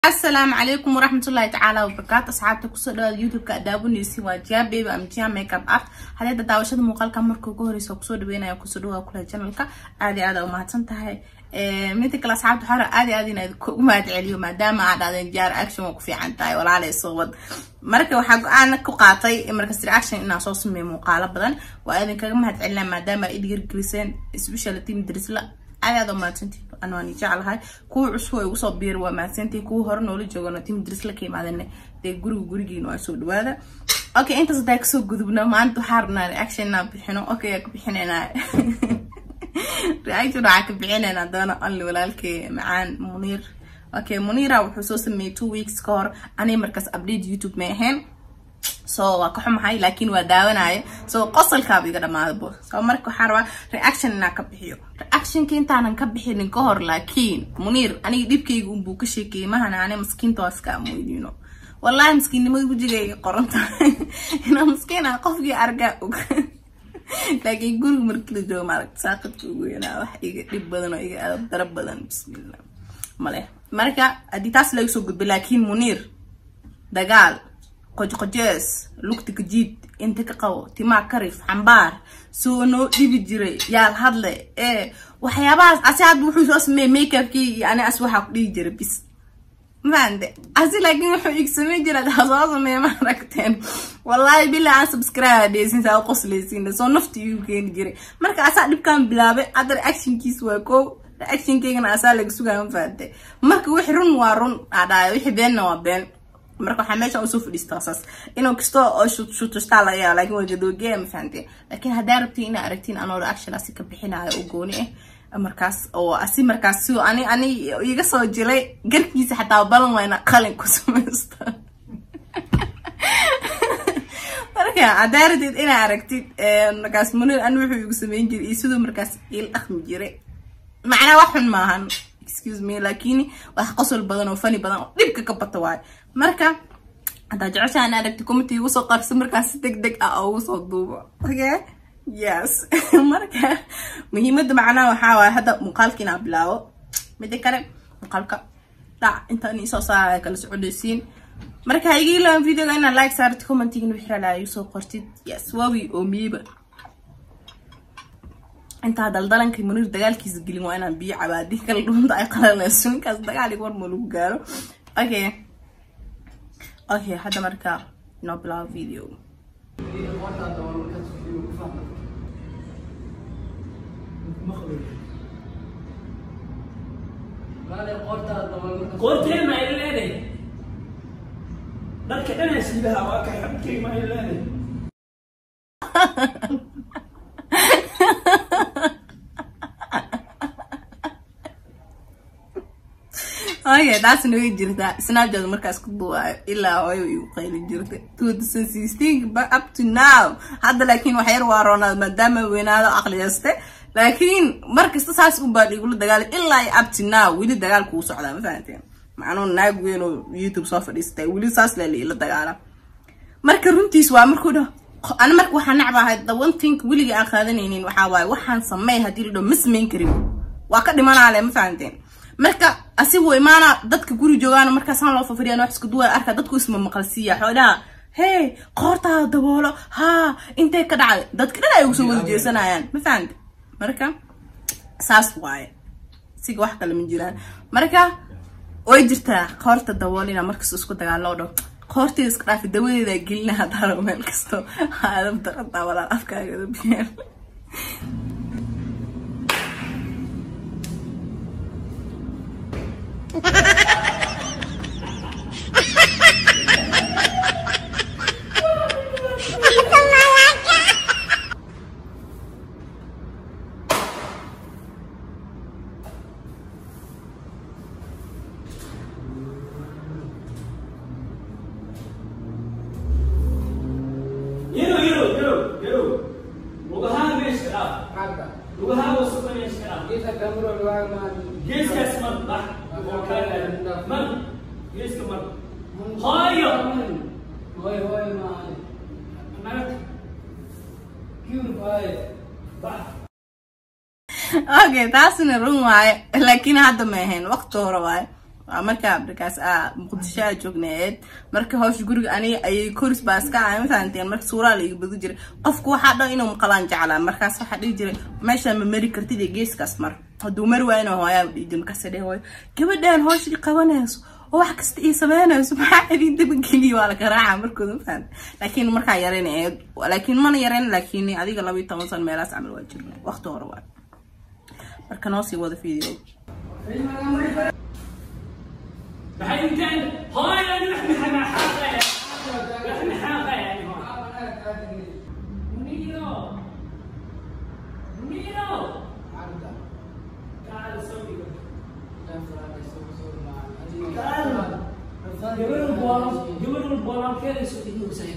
السلام عليكم ورحمة الله تعالى وبركاته. أصحابتي كسر اليوتيوب كأدابونيسي وجاب بيبي أمتيا ميك اب ارت. هذا دعوة مقال كمركو كوريس وكسر بينا يكسروها كلها جنالك عادي وما تنتهي ميتك الأصحاب حارة عادي ما تعليو ما دام عادي جار أكشن وكفي عن تاي ولا عليه صوت مركب وحق أنا كقاطي مركز رياكشن إنه صوص من مقالة بدن وأنا كم هتعلم ما دام إدير جلسين سبيشال تيم درس لا عادي ما تنتهي أنا نيجعل هاي كو عشوة وصبير وما تنتهي كو هرنولي جوجنا تيم درس لك ما دنا تجرو جينو أسود وهذا أوكي أنت صدق سوق جذبنا ما أنتو حارنا رياكشن بحنا أوكي بحنا رأيت رعاك بعيننا دانا اللي ولالك معان منير اوكي منيرة وحسوس مي 2 weeks كور اني مركز ابديت يوتيوب ماهن سو كحم هاي لكن وداوناي سو قصل كابي قد ما ادبو سو مركو حاروا رياكشن انا كبخيو رياكشن كنت انا كبخين كهر لكن منير اني ديبكي بو كشيكي ما انا مسكين تواسكا مويدينو والله مسكين ما وجهي قرنت انا مسكينه قفقي ارجع لكن يقول مركز جو مارك ساقط وينا واحد يقرب بدن ويقرب ضرب بدن بسم الله ماله مركا ادي تاس لا يسوق لكن منير دقال قجقجس لوقتك جيد انت كقو تما كرف حنبار سونو ديبي جري يا الهدله وحياباس اساد وحو سو اسمي ميك اب كي يعني اسوحه كدي جري بس ما عندي أزي لكن وحو يكسمي جرد هزاز ما ركتين والله بالله عن سبسكرايب ديسين ساو قصليسين سو نفتي يوكين جري مركا أسا دبكان بلابي أدر أكشن كيس واكو أكشن كيغن أسا لك سوغان فاتي مركا وحرون وارون عدايا وحي بيننا وبين مركا حماشا أسوف الاستغساس إنو كستو شو تشتالا يا لكن وجدو جيم فانتي لكن هداربتي إنا أركتين أنو رأكشن أسي كبحين على أوغوني markaas oo asi markaas soo ani iga soo jilay garkiisa xataa balan wayna qalin ku sameeysta marka adaartid ina aragtid markaas munir aan wuxuu igu sameeyay jiray sidoo markaas il akhmi jiray macna waxan maahan excuse me laakiin wax qosol badan oo fani badan dibka ka bato waay marka hada jeceshaan aragtid comment igu soo qarso markaas degdeg ah oo soo duubo okay yes marka muhiimada macna waxa waay hada muqaalkina bilaawo mid kale muqaalka inta ni soo saaray kala socodeysiin marka iga ilaa videoga ina like saartid commenting wixii la ay soo qortid yes waawi oo miiba inta daldalanka munir dagaalkiisa gelin waa inaan biyo cabaadi kala dhunta ay qalaleysan kaas dagaal war ma lagu gaaro okay hada marka no bilaaw video قلتين ما يلاني لك انا سيبها واكا حبكي ما يلاني okay that's no jirta snapchat markaas ku duway ilaa hooyo uu qeylin jirta 2016 but up to now hadda laakiin wax yar waa roonad maadaama weynaado aqliyaste laakiin markasta saas u baad igu dagaal ilaa up to now wili dagaalku uu socdaa ma fahanteen macno naag weyn oo YouTube soo fadhiistay wili saas la dagaala marka runtiis waa markuu dhaho ana marka waxaan nacbahay the one thing wiliga aan qaadanaynin waxa waay waxaan sameey hadii la dhaho mismeyn karin waa ka dhimanaa ma fahanteen marka asigu imaana dadka guri joogaan marka san loo fafiriyaan wax isku duway arka dadku isma maqalsiya xoolaha hey qoorta daboolo ha intee ka dhacay dadka dhan ay ugu soo wada jeesanayaan ma fahanteen marka saas waay si wax kale ma jiraan marka way jirtaa qoorta daboolina markaas isku dagaalo dhow qoortii iska dhaaf dawadeeda gelina hadaro meel kasto haadab daqada wala afkaaga biyo اوكي تاسنا رون واي لكن هذا ما هين وقت هو واي markaas muqdisho joogneed marka hoosh guriga ani ay kurs baaska ay maanteen marka suura la iga badu jiray qofku waxa dhan inuu maqalaan jeclaa markaas waxa dhigi jiray meesha ma mari kartid geeskaas mar haduu mar waayna hooyaa dhigin ka sadee hooy gabadhan hoosh qabanayso wax kasta ay sameynayso maxaa idin dib geliyo wala garaaca markooda faan laakiin marka yareenay laakiin mana yareen laakiin adiga 12 sano meelaas amal waa jirnay waqti hore waa marka noo sii wada video بحين كان هاي أنا لحمة حاقة لحمة حاقة يعني منيرو تعال سوي قبل البولام كذا يسوي مسايك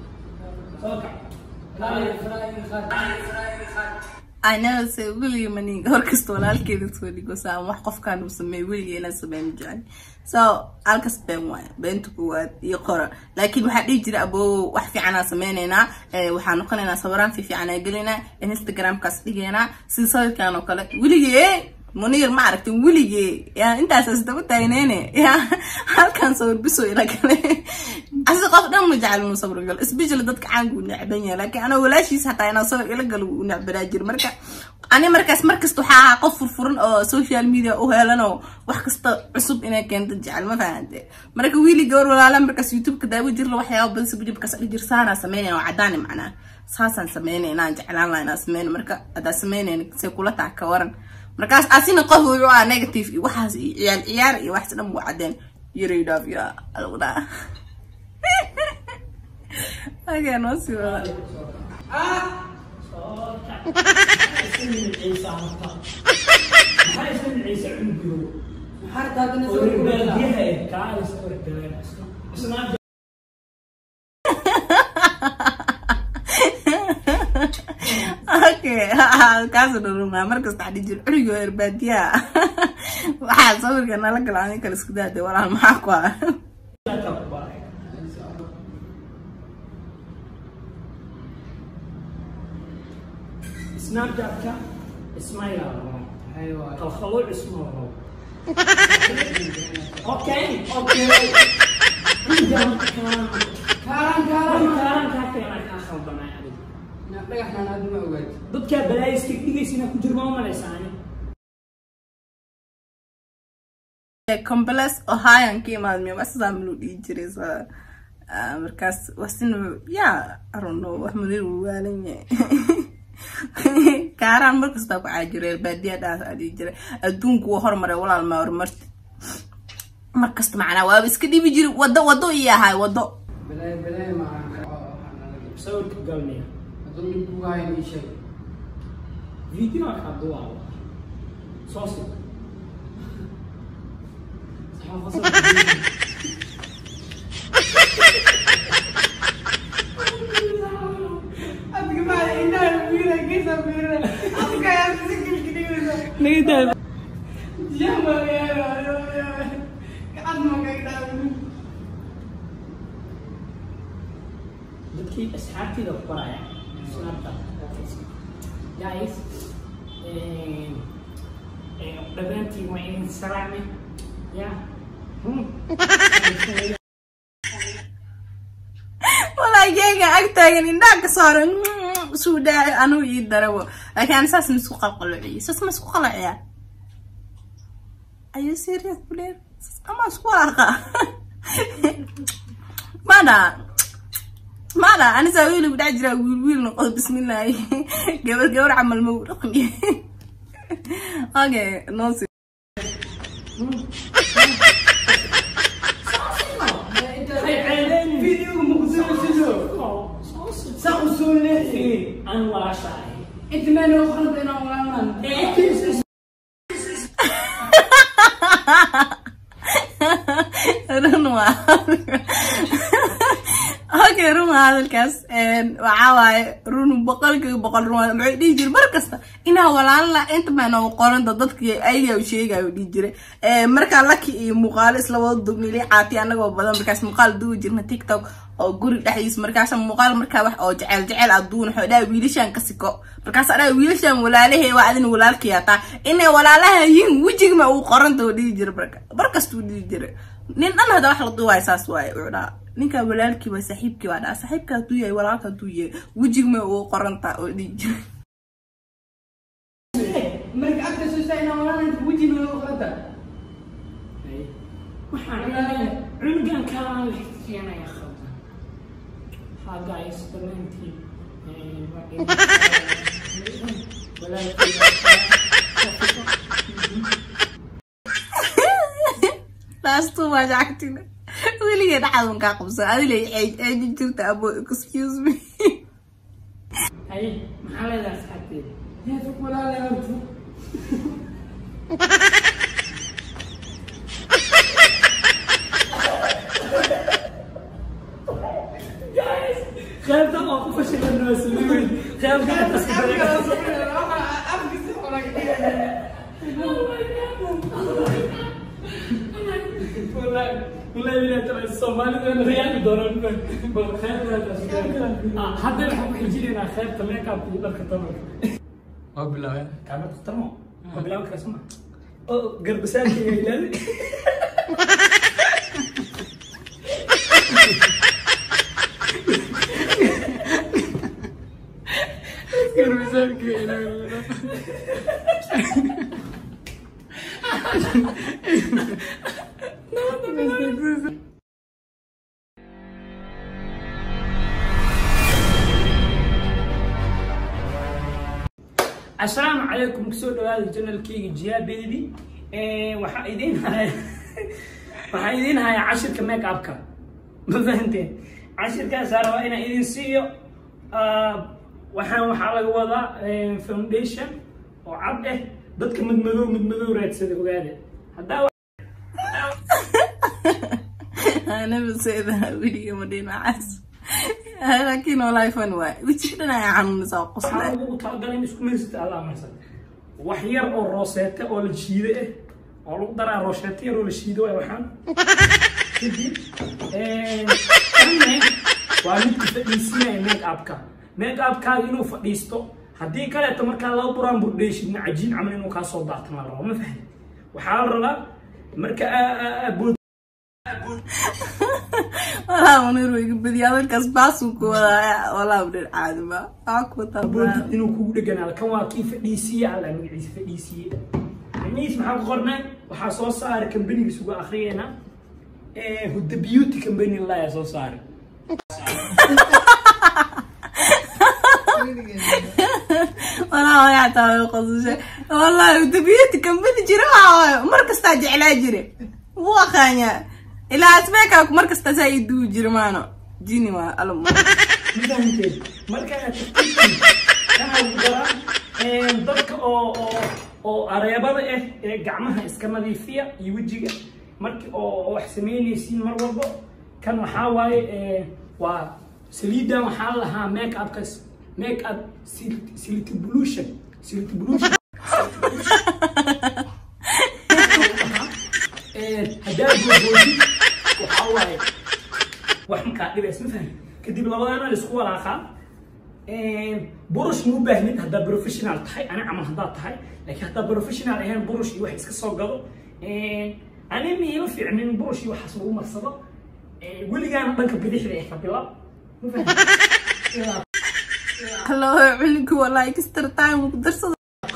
I never say really many orkest walaalkeeda soo dhigo saa wax qofkan uu sameeyay wiligeena sameeyay jaan so alkas been way beentu kuwaad iyo qora laakiin waxa dhigi jira abo wax fiican aan sameeynayna waxaan noqonaynaa sawiraan fiican aan gelinaa Instagram kaas dhigeena si sawirkan oo kale wiligee منير ما عرفت ولي يعني انت اساس دابا تاينيني يا halkan sawir biso ila kale asii qof dhan ma jecel inuu sawir gal isbijil dadka caangu nacbanya laakiin ana walaashiis hataa ina sawir ila gal uu nacbara jir marka ani markaas waxa qof furfuran oo social media oo helano wax kasta cusub inay keento jecel ma fahanteen marka wili goor walaala markaas YouTube ka daawo jir waxyaabo badan sibijib ka dhigir saana sameeyay oo cadaan macna saasan sameeyay inaan jeclaan lahayn sameeyay marka ada sameeyay si kula taa ka waran markaas asina qof uu waa negative waxaas ciyaar iyo wax dhan waa cadeen yiriidaf ya alwada aga no si wala okay kaas dhulma markaas taadi jir curiyo erbaadiya waxa sawirka nala galaan kala isku daade walaal maxaa ku ah Snapchat ka Ismail ايوه الخلوع اسمه اوكي كاران كافي انا كاخذ بنا يعني dhagaxna aad ma ogaad dadka balaayis tigdigeysina ku jirma ma leeyahay complex Ohio kiimaad mi wasam lu dhijiraysa markaas wasinu ya I don't know wax mudir waalanye kaaran markaas taa ku caajirey baadiyadaas aad jiray adduunku hormaray walaal ma hormarti markaas macna waa iska dhibi jiray wado iyahay wado balaay ma soo galnay دوني بوعي شيء فيديو أخذوا صوصي أتكلم عن إنها ميرة كذا ميرة أتكلم عن سكر كذا نيدا جمع يا أدمى كذا بتكيب أسحابتي لو قراءة guys دبنتي وين سرعني يا والله جاية أكتر إنك صار سودا أنا يدروا لكن أنا أساس مسوق القلعي أساس مسوق القلعي أيوة سيريس بلير أما سواقة ماذا أنا سوي له بدي أجرا ويل نقول بسم الله قبل عمل مورقني أوكي نوصي فيديو مقصود سأوصلني أنا ولا شيء أنت ما نأخذ بينا ولا رنوا اوكي رنوا هذا الكاس وعاوي رون بقول رون معي يجري مركزته إنها ولا لا أنت ما نو قارن ضدك أي شيء قاعد يجري مركز لك مقالس لو ضمني لي عاتي أنا جو بدل مركز مقال دو جرنا تيك توك أو جوري دحيس مركز مقال مركز واحد أو جعل عدون حدا ويلشان كسكو مركز أنا ويلشان ولا له وعدين ولا الكياتا إنه ولا له ين وجه ما هو قارن دو يجري مركز تو يجري نين أنا هذا واحد ضواي ساس واي ولا ninka walaalkii waa saaxiibkii waa saaxiibka tuu yahay walaalka tuu yahay wajigma oo qoranta oo dhigi marka after soo sayna walaalka wajigma oo qoranta waxaan ilaalay cunugan kaan leexiyana ya khaldan ha guys dhammaantii last two was acting really get out of caps. I really took the abo. Excuse me. Hey, how is that happening? Yes, what I love. Guys, خايف ده ما أخوفش إنه يسوي. خايف ده والله بلا ترى الصومالي ده ريال دوران بالخير ولا حتى الحب يجينا خير تمام كاب يقدر كتمر ما بالله كامل تمام ما بالله كاسمع قرب ساكي يا قرب ساكي يا السلام عليكم كسود هذا الجنال كيك جيا بيبي وحايدين هاي عشر كميك أبكر ما فهمتين عشر كان صار وإنا إذن سيو وحاول وضع فاونديشن وعبده ضدك مدمدو ريت سيدي وقاعدة هدا أنا بسيدها فيديو مدينة عز لكن والله فن واي وتشكلنا يا عم نساق قصلا وتعدلين مسكو ميزت على مثلا وحير أو روسيتا أو الشيدة أو لقدر روسيتا أو الشيدة أو وحن كمان وعليك تفسير ميك أب كا إنه فديستو هدي كلا تمرك الله برام برديش إن عجين عمل إنه كاسو ضغط مرة وما فهم وحاول لا مركا أبود والله منير بدي هذا الكسباس ولا بدي عادمة أكو طبعا إنه كود جنال كوا كيف ديسي على مجلس ديسي نيس محل قرنا وحصوص صار كمبني بسوق آخرينا هو دبيوتي كمبني الله يصوص صار والله يا تعال قصدي والله دبيوتي كمبني جرا مركز تاج على جري هو خانيا إلا أسمعك مركز تزايد دو جرمانو جيني ما ألم مدهنتين مركز تكتيكي كان وقرا ضدك أو أريبا جعمها إسكامالي فيها يوجي مركز أو حسمين يسين مرة كان محاوي وسليدا محلها ميك أب كس ميك أب سيلتبلوشن هداك بودي وحواي وحن كاتب اسمه فهم كدب لبضانا الاسكول آخر بروش مو باهمين هدا بروفيشنال تحي أنا عمل هدا تحي لكن هدا بروفيشنال هين بروش يوحي اسك صوغلو أنا ميلو في عمين بروش يوحي صوغو مرصبا ولي كان بنك بديش ليه كبلا مو فهم الله يعلمك والله كستر تايم وقدرت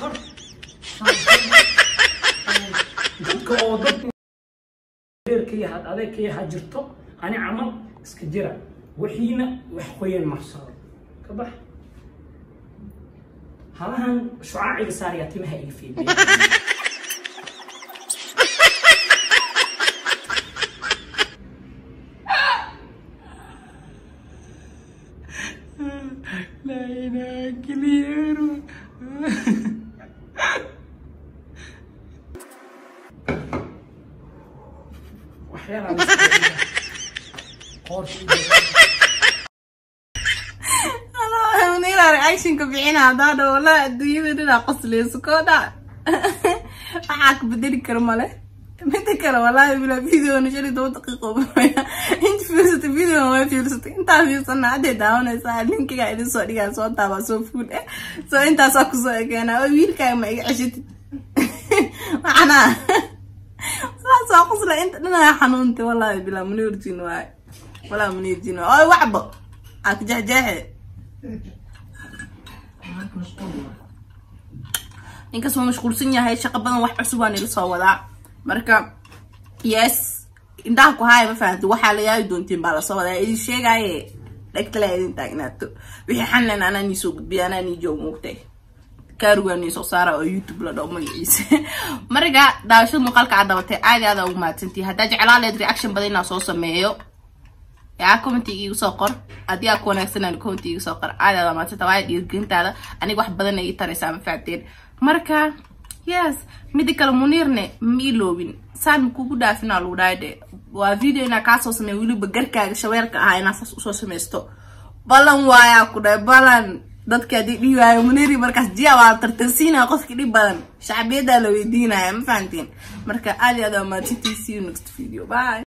dadka oo dad reerkii had adeegkii hajirto ani amal iska jira wixiina wax qoyeen marsado ka bax halahan shucaaciga saariyatimaha iga fiidiyo لا إله كليرو وحيانا قرش reaction ka bixina hada wala adduunyada dhina qoslayso kooda waxaa ka bedeli karo male mid kale wallahi bila video nashari 2 daqiiqo inta fiirsatay video ma fiirsatay inta fiirsan hadda daawanaysa linkiga idin soo dhigaa soo taaba soo fuul soo inta soo ku soo eegana wiilka ma iga cashitid ana soo qosla inta dhina xanuunta wallahi bila munirjin waay wala munirjin oo waxba ak jahjahe inka soo mashquulsan yahay shaqo badan wax cusub aan ila soo wadaa marka yes indaa ku haay ma fahanti waxa la yaay doontiin baa la soo wadaa idin sheegaaye dhagtala idin taagnaato wixii xanlan ana ni soo gudbiya ana ni joog muqtay kaarugaani soo saara oo YouTube la dhaw magaciisa marka daawashada muuqaalka cadabatay aad ugu maadsantii hadaa jeclaan leed reaction badan inaan soo sameeyo yaa comment igu soo qor hadii aad ku wanaagsanaan comment igu soo qor aad maadsantaa waa dhiirgelintaada aniga wax badan ay taraysaa ma fahanteen marka yes medical munirne miloobin saan kugu dhaafina lagu dhaayde waa video ina ka soo sameeyay wiliba garkaaga shaweelka ah ina soo sameesto balan waaya ku dhaay balan dadka dhiibaayo muniri markaas jiya waa tartansiina qofkii dhib badan shacbiyada la weydiinaya ma fahanteen marka aad ma see you next video bye